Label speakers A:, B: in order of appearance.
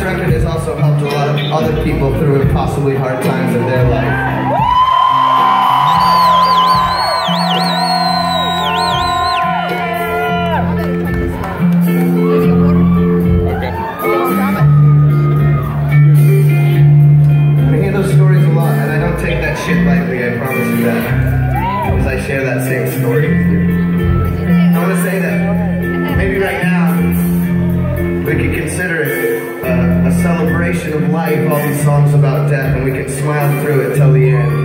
A: record has also helped a lot of other people through impossibly hard times in their life. Shit lightly, I promise you that, because I share that same story with you. I want to say that maybe right now we could consider it a celebration of life, all these songs about death, and we can smile through it till the end.